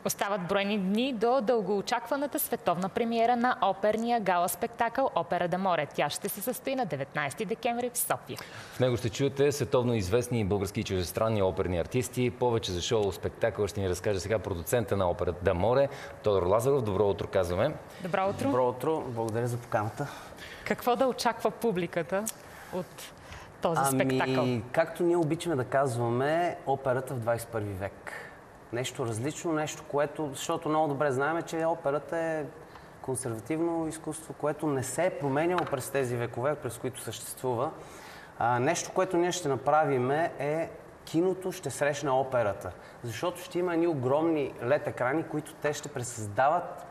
Остават броени дни до дългоочакваната световна премиера на оперния гала-спектакъл Опера d'Amore. Тя ще се състои на 19 декември в София. В него ще чуете световно известни български и чуждестранни оперни артисти. Повече за шоу-спектакъл ще ни разкаже сега продуцента на Опера d'Amore Тодор Лазаров. Добро утро, казваме. Добро утро. Добро утро. Благодаря за поканата. Какво да очаква публиката от този спектакъл? Както ние обичаме да казваме, операта в 21 век. Нещо различно, нещо, което, защото много добре знаем, че операта е консервативно изкуство, което не се е променяло през тези векове, през които съществува. Нещо, което ние ще направим е киното ще срещне операта. Защото ще има едни огромни LED екрани, които те ще пресъздават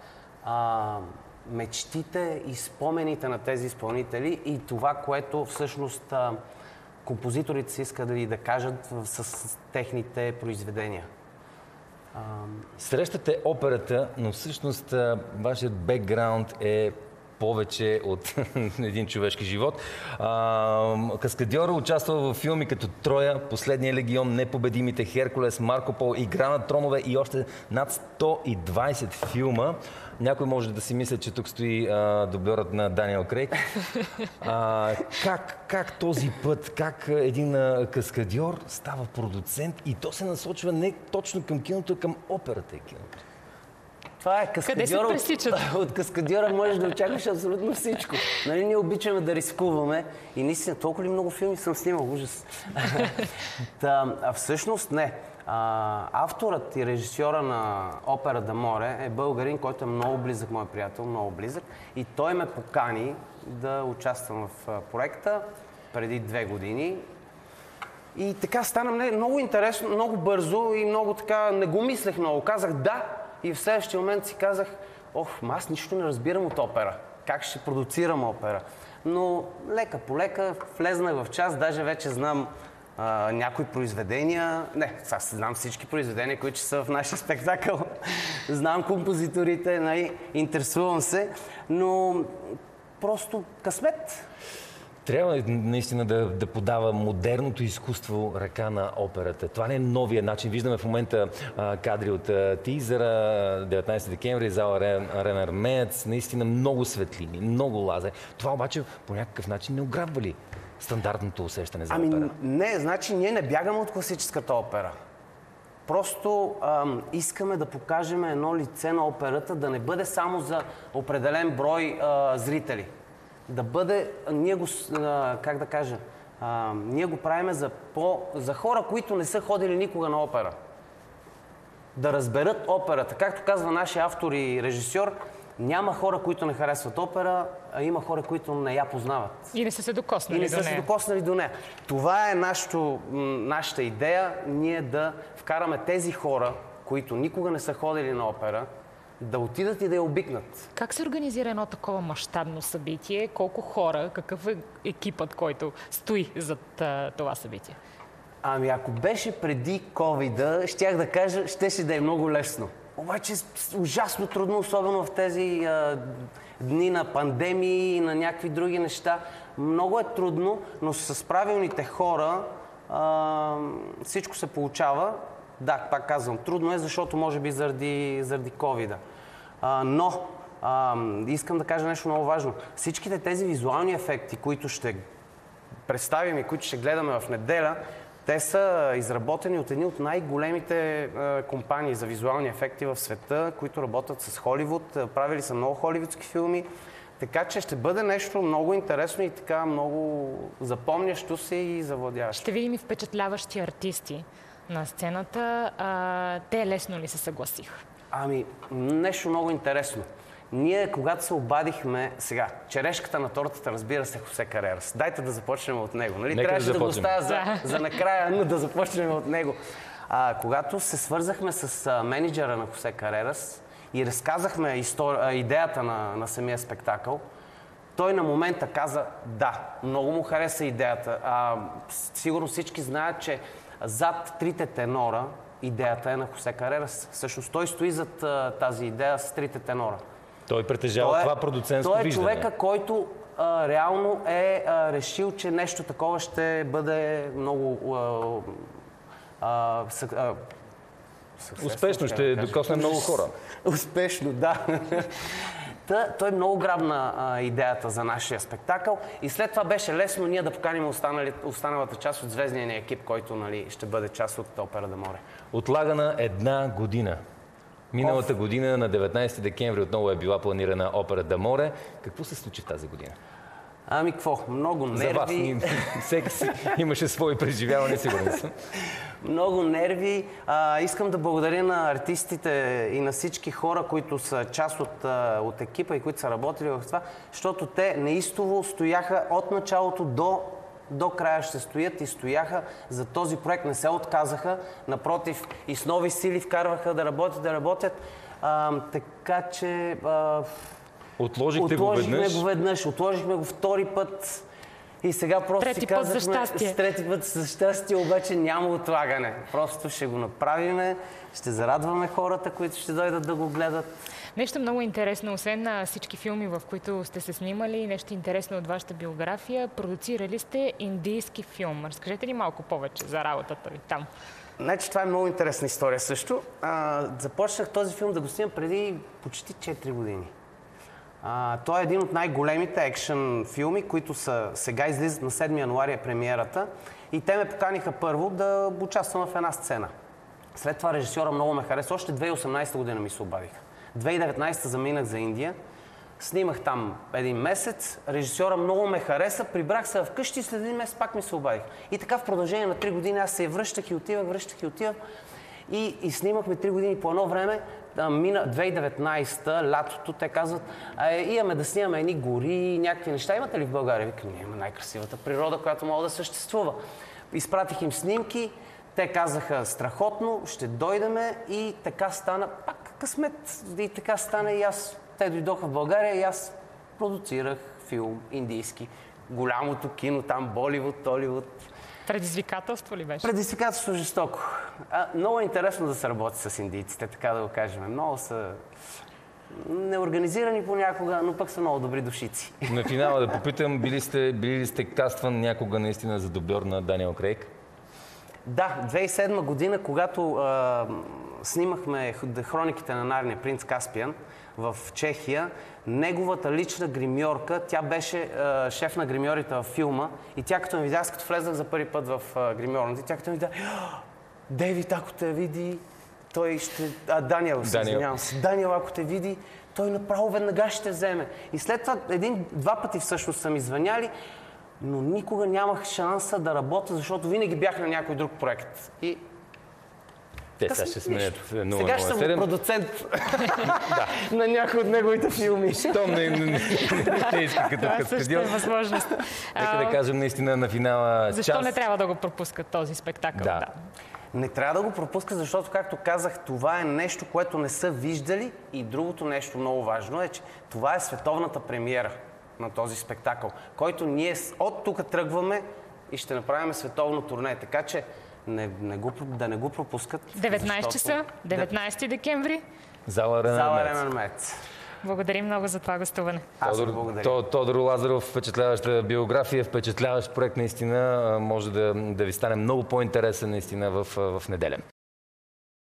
мечтите и спомените на тези изпълнители и това, което всъщност композиторите си искат да кажат с техните произведения. Срещате операта, но всъщност вашият бекграунд е повече от един човешки живот. Каскадьор участва в филми като Троя, Последния легион, Непобедимите, Херкулес, Марко Поло, Игра на тронове и още над 120 филма. Някой може да си мисли, че тук стои дубльорът на Даниел Крейг. Как този път, как един каскадьор става продуцент и то се насочва не точно към киното, а към операта и киното? Това е каскадьора. От каскадьора можеш да очакваш абсолютно всичко. Нали, ние обичаме да рискуваме и наистина толкова ли много филми съм снимал, ужас. Всъщност не. Авторът и режисьора на Опера d'Amore е българин, който е много близък, мой приятел, много близък. И той ме покани да участвам в проекта преди 2 години. И така стана много интересно, много бързо и много така, не го мислех много. Казах да и в следващия момент си казах, аз нищо не разбирам от опера. Как ще продуцирам опера? Но лека по лека влезнах в час, даже вече знам някои произведения. Не, сега знам всички произведения, които са в нашия спектакъл. Знам композиторите, интересувам се, но просто късмет. Трябва наистина да подава модерното изкуство ръка на операта. Това не е новия начин. Виждаме в момента кадри от тизера, 19 декември, зала Арена Армеец. Наистина много светлини, много лазер. Това обаче по някакъв начин не ограбва ли стандартното усещане за опера? Не, значи ние не бягаме от класическата опера. Просто искаме да покажем едно лице на операта, да не бъде само за определен брой зрители. Да бъде, ние го правим за хора, които не са ходили никога на опера. Да разберат операта. Както казва нашия автор и режисьор, няма хора, които не харесват опера, а има хора, които не я познават. И не са се докоснали до нея. Това е нашата идея, ние да вкараме тези хора, които никога не са ходили на опера, да отидат и да я обикнат. Как се организира едно такова мащабно събитие? Колко хора, какъв е екипът, който стои зад това събитие? Ако беше преди ковида, щях да кажа, щеше да е много лесно. Обаче ужасно трудно, особено в тези дни на пандемии и на някакви други неща. Много е трудно, но с правилните хора всичко се получава. Да, пак казвам, трудно е, защото може би заради ковида. Но искам да кажа нещо много важно. Всичките тези визуални ефекти, които ще представим и които ще гледаме в неделя, те са изработени от едни от най-големите компании за визуални ефекти в света, които работят с Холивуд. Правили са много холивудски филми. Така че ще бъде нещо много интересно и така много запомнящо се и завладяващо. Ще видим и впечатляващи артисти на сцената. Те лесно ли се съгласиха? Нещо много интересно. Ние, когато се обадихме, сега, черешката на тортата, разбира се, Хосе Карерас. Дайте да започнем от него. Трябваше да го оставя за накрая, но да започнем от него. Когато се свързахме с менеджера на Хосе Карерас и разказахме идеята на самия спектакъл, той на момента каза да, много му хареса идеята. Сигурно всички знаят, че зад трите тенора идеята е на Хосе Карерас. Всъщност той стои зад тази идея с трите тенора. Той притежава това продуцентско виждане. Той е човека, който реално е решил, че нещо такова ще бъде много Успешно ще докосне много хора. Успешно, да. Той много грабна идеята за нашия спектакъл и след това беше лесно ние да поканим останалата част от звездния ни екип, който ще бъде част от Опера де Море. Отлагана 1 година. Миналата година на 19 декември отново е била планирана Опера де Море. Какво се случи в тази година? Ами какво? Много нерви. За вас всеки си имаше свои преживявания, сигурно съм. Много нерви. Искам да благодаря на артистите и на всички хора, които са част от екипа и които са работили в това, защото те неистово стояха от началото до края, ще стоят и стояха за този проект, не се отказаха, напротив и с нови сили вкарваха да работят. Така че отложихме го веднъж, отложихме го втори път и сега просто си казахме трети път за щастие, обаче няма отлагане. Просто ще го направиме, ще зарадваме хората, които ще дойдат да го гледат. Нещо много интересно, освен на всички филми, в които сте се снимали, нещо интересно от вашата биография, продуцирали сте индийски филм. Разкажете ли малко повече за работата ви там? Значи, това е много интересна история също. Започнах този филм да го снимам преди почти 4 години. Той е един от най-големите екшън филми, които сега излизат на 7 януари е премиерата. И те ме поканиха първо да участвам в една сцена. След това режисьора много ме хареса. Още 2018 година ми се обадиха. 2019 заминах за Индия. Снимах там един месец. Режисьора много ме хареса. Прибрах се вкъщи и след един месец пак ми се обадих. И така в продължение на 3 години аз се връщах и отивах. И снимахме 3 години по едно време. 2019 лятото, те казват, имаме да снимаме едни гори и някакви неща. Имате ли в България? Викам, има най-красивата природа, която може да съществува. Изпратих им снимки, те казаха страхотно, ще дойдеме и така стана, пак късмет, и така стана и аз. Те дойдоха в България и аз продуцирах филм индийски. Голямото кино там, Боливуд, Толивуд. Предизвикателство ли беше? Предизвикателство жестоко. Много е интересно да се работи с индийците, така да го кажем. Много са неорганизирани понякога, но пък са много добри душици. На финала да попитам, били ли сте кастван някога наистина за дубльор на Даниел Крейг? Да, 2007 година, когато снимахме Хрониките на Нарния, принц Каспиан в Чехия, неговата лична гримьорка, тя беше шеф на гримьорите във филма и тя като ме видя, аз като влезнах за първи път в гримьорната, тя като ме видя, Дейвид, ако те види, той ще... Даниел, извинявам се. Даниел, ако те види, той направо веднага ще вземе. И след това два пъти всъщност са ми звъняли, но никога нямах шанса да работя, защото винаги бях на някой друг проект. И те сега ще сменят 007. Сега ще съм продуцент на някой от неговите филми. Щом не иска като каскадьор. Също е възможност. Нека да кажем наистина на финала Защо не трябва да го пропускат този спектакъл? Да. Не трябва да го пропуска, защото, както казах, това е нещо, което не са виждали и другото нещо много важно е, че това е световната премиера на този спектакъл, който ние от тук тръгваме и ще направим световно турне. Така че да не го пропускат. 19 часа, 19 декември. Зала Арена Армеец. Благодарим много за това гостуване. Тодор Лазаров, впечатляваща биография, впечатляващ проект наистина, може да ви стане много по-интересен наистина в неделя.